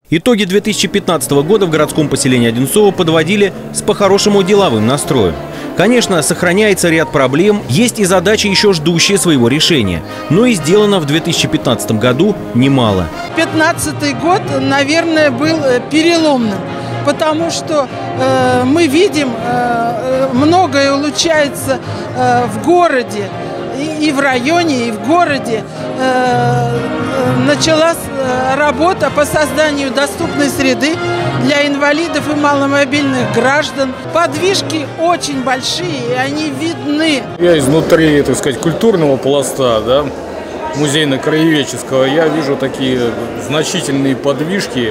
Итоги 2015 года в городском поселении Одинцово подводили с по-хорошему деловым настроем. Конечно, сохраняется ряд проблем, есть и задачи, еще ждущие своего решения. Но и сделано в 2015 году немало. 2015 год, наверное, был переломным, потому что мы видим, многое улучшается в городе, и в районе, и в городе. Началась работа по созданию доступной среды для инвалидов и маломобильных граждан. Подвижки очень большие, и они видны. Я изнутри, так сказать, культурного пласта, да, музейно-краеведческого, я вижу такие значительные подвижки.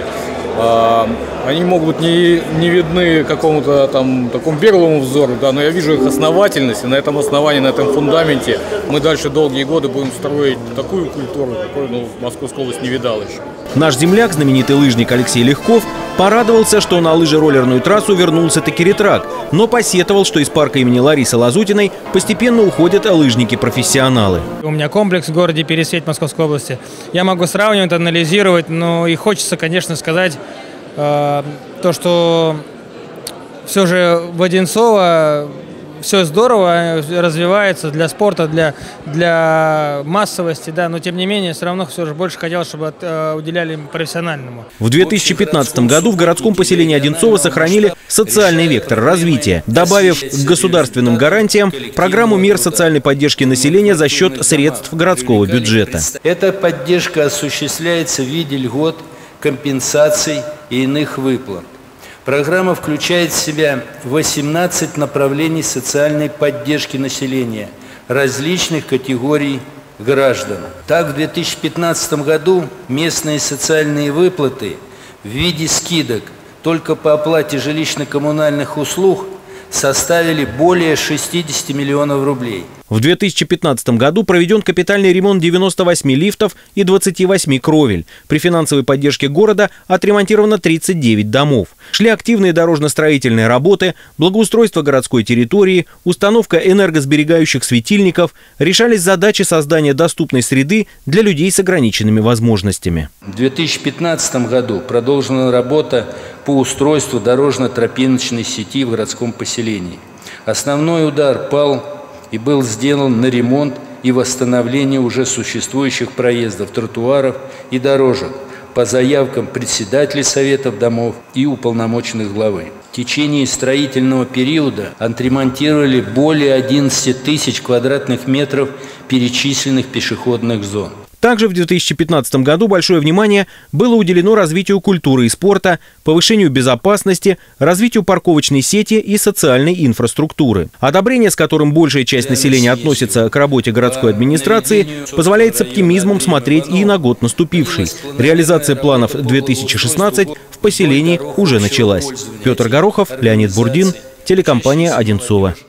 Они могут быть не видны какому-то там такому первому взору, да, но я вижу их основательность, и на этом основании, на этом фундаменте мы дальше долгие годы будем строить такую культуру, какую Московская область не видала еще. Наш земляк, знаменитый лыжник Алексей Легков, порадовался, что на лыжероллерную трассу вернулся таки ретрак, но посетовал, что из парка имени Ларисы Лазутиной постепенно уходят лыжники-профессионалы. У меня комплекс в городе Пересвет Московской области. Я могу сравнивать, анализировать, но и хочется, конечно, сказать то, что все же в Одинцово все здорово развивается для спорта, для массовости, да, но тем не менее все равно все же больше хотелось, чтобы уделяли профессиональному. В 2015 году в городском поселении Одинцово сохранили социальный вектор развития, добавив к государственным гарантиям программу мер социальной поддержки населения за счет средств городского бюджета. Эта поддержка осуществляется в виде льгот, компенсаций и иных выплат. Программа включает в себя 18 направлений социальной поддержки населения различных категорий граждан. Так, в 2015 году местные социальные выплаты в виде скидок только по оплате жилищно-коммунальных услуг составили более 60 миллионов рублей. В 2015 году проведен капитальный ремонт 98 лифтов и 28 кровель. При финансовой поддержке города отремонтировано 39 домов. Шли активные дорожно-строительные работы, благоустройство городской территории, установка энергосберегающих светильников, решались задачи создания доступной среды для людей с ограниченными возможностями. В 2015 году продолжена работа по устройству дорожно-тропиночной сети в городском поселении. Основной удар пал и был сделан на ремонт и восстановление уже существующих проездов, тротуаров и дорожек по заявкам председателей советов домов и уполномоченных главы. В течение строительного периода отремонтировали более 11 тысяч квадратных метров перечисленных пешеходных зон. Также в 2015 году большое внимание было уделено развитию культуры и спорта, повышению безопасности, развитию парковочной сети и социальной инфраструктуры. Одобрение, с которым большая часть населения относится к работе городской администрации, позволяет с оптимизмом смотреть и на год наступивший. Реализация планов 2016 в поселении уже началась. Петр Горохов, Леонид Бурдин, телекомпания «Одинцово».